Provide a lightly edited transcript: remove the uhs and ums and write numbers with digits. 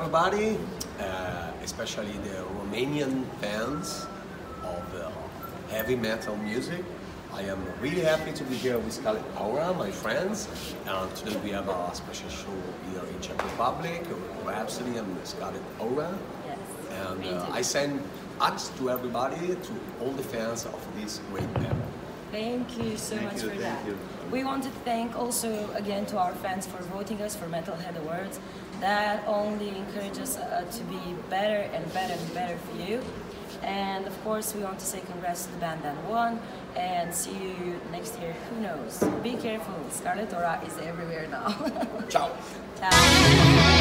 everybody, especially the Romanian fans of heavy metal music. I am really happy to be here with Scarlet Aura, my friends. Today we have a special show here in Czech Republic with Rhapsody and Scarlet Aura. Yes. And I send hugs to everybody, to all the fans of this great band. Thank you so much for that. We want to thank also again to our fans for voting us for Metalhead Awards. That only encourages to be better and better and better for you. And of course we want to say congrats to the band that won and see you next year, who knows. Be careful, Scarlet Aura is everywhere now. Ciao! Ciao!